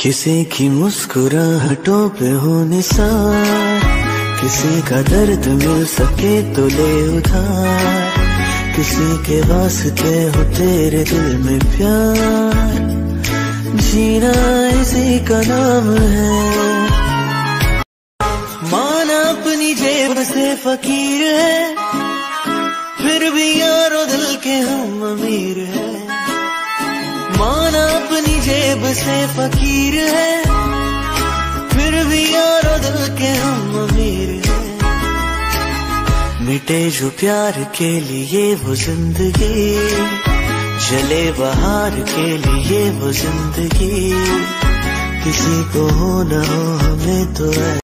किसी की मुस्कुराहटों पे हो निसार, किसी का दर्द मिल सके तो ले उधार, किसी के वास्ते हो तेरे दिल में प्यार, जीना इसी का नाम है। माना अपनी जेब से फकीर है, फिर भी यारो दिल के हम अमीर है। माना अपनी जेब से फकीर है, फिर भी यारो दिल के हम अमीर है। मिटे जो प्यार के लिए वो जिंदगी, जले बहार के लिए वो जिंदगी, किसी को हो न हो हमें तो है।